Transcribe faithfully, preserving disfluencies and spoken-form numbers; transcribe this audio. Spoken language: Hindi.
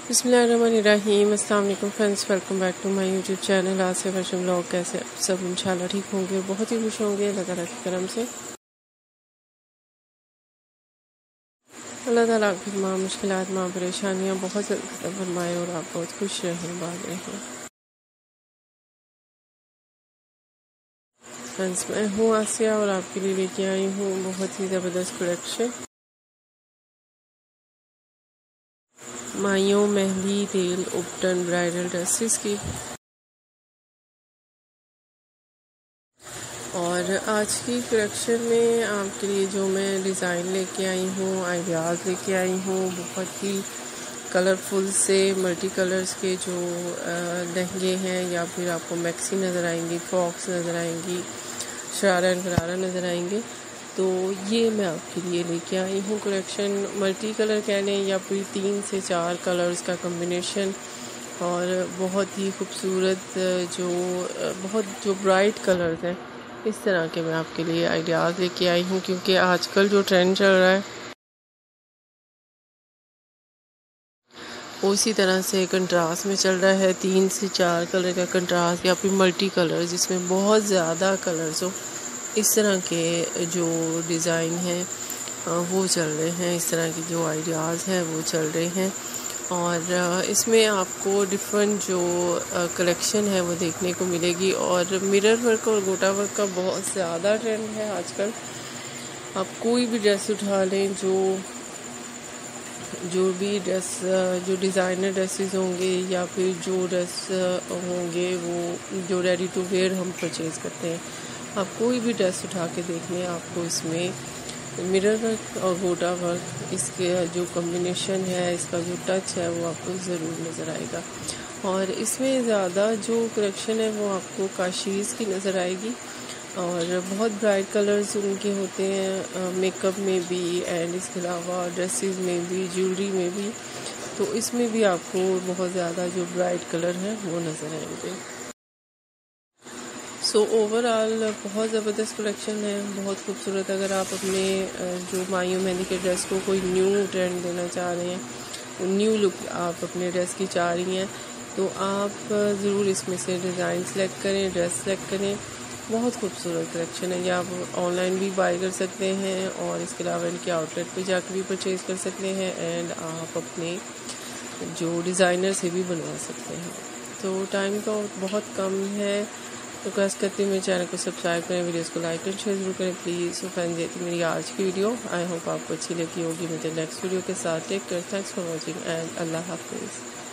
बिस्मिल्लाहिर्रहमानिर्रहीम। अस्सलाम वालेकुम friends, welcome back to my YouTube channel. आज से फैशन ब्लॉग। कैसे आप सब इंशाल्लाह ठीक होंगे, बहुत ही खुश होंगे अल्लाह ताला की करम से। अल्लाह ताला आपकी तमाम मुश्किलात, तमाम परेशानियाँ बहुत जल्द खत्म फरमाए और आप बहुत खुश रहें, बात रहें। फ्रेंड्स, मैं हूँ आसिया और आपके लिए लेके आई हूँ बहुत ही ज़बरदस्त कलेक्शन। माइयों मेहंदी तेल उपटन ब्राइडल ड्रेसेस की। और आज की कलेक्शन में आपके लिए जो मैं डिज़ाइन लेके आई हूँ, आइडियाज़ लेके आई हूँ, बहुत ही कलरफुल से मल्टी कलर्स के जो लहंगे हैं या फिर आपको मैक्सी नज़र आएंगी, फ्रॉक्स नज़र आएंगी, शरारा एंड गरारा नज़र आएंगे। तो ये मैं आपके लिए लेके आई हूँ कलेक्शन। मल्टी कलर कह लें या फिर तीन से चार कलर्स का कम्बिनेशन, और बहुत ही खूबसूरत जो बहुत जो ब्राइट कलर्स हैं, इस तरह के मैं आपके लिए आइडियाज़ लेके आई हूँ। क्योंकि आजकल जो ट्रेंड चल रहा है उसी तरह से कंट्रास्ट में चल रहा है। तीन से चार कलर का कंट्रास्ट या फिर मल्टी कलर जिसमें बहुत ज़्यादा कलर्स हो, इस तरह के जो डिज़ाइन हैं वो चल रहे हैं, इस तरह की जो आइडियाज़ हैं वो चल रहे हैं। और इसमें आपको डिफरेंट जो कलेक्शन है वो देखने को मिलेगी। और मिरर वर्क और गोटा वर्क का बहुत ज़्यादा ट्रेंड है आजकल। आप कोई भी ड्रेस उठा लें, जो जो भी ड्रेस जो डिज़ाइनर ड्रेसेस होंगे या फिर जो ड्रेस होंगे वो जो रेडी टू वेयर हम परचेज़ करते हैं, आप कोई भी ड्रेस उठा के देख लें, आपको इसमें मिरर वर्क और गोटा वर्क, इसके जो कॉम्बिनेशन है, इसका जो टच है वो आपको ज़रूर नज़र आएगा। और इसमें ज़्यादा जो कलेक्शन है वो आपको काशीज़ की नज़र आएगी। और बहुत ब्राइट कलर्स उनके होते हैं, मेकअप में भी एंड इसके अलावा ड्रेसेस में भी, ज्वेलरी में भी। तो इसमें भी आपको बहुत ज़्यादा जो ब्राइट कलर हैं वो नज़र आएंगे। सो ओवरऑल बहुत ज़बरदस्त कलेक्शन है, बहुत खूबसूरत। अगर आप अपने जो माइयों मेहंदी के ड्रेस को कोई न्यू ट्रेंड देना चाह रहे हैं, न्यू लुक आप अपने ड्रेस की चाह रही हैं, तो आप ज़रूर इसमें से डिज़ाइन सेलेक्ट करें, ड्रेस सेलेक्ट करें। बहुत खूबसूरत कलेक्शन है। या आप ऑनलाइन भी बाय कर सकते हैं और इसके अलावा इनके आउटलेट पे जाकर भी परचेज़ कर सकते हैं, एंड आप अपने जो डिज़ाइनर से भी बनवा सकते हैं। तो टाइम तो बहुत कम है, तो रिक्वेस्ट करती हूँ मेरे चैनल को सब्सक्राइब करें, वीडियोस को लाइक एंड शेयर जरूर करें प्लीज़। सो फ्रेंड्स, ये थी मेरी आज की वीडियो। आई होप आपको अच्छी लगी होगी। मुझे नेक्स्ट वीडियो के साथ take care, thanks for watching and अल्लाह हाफिज़।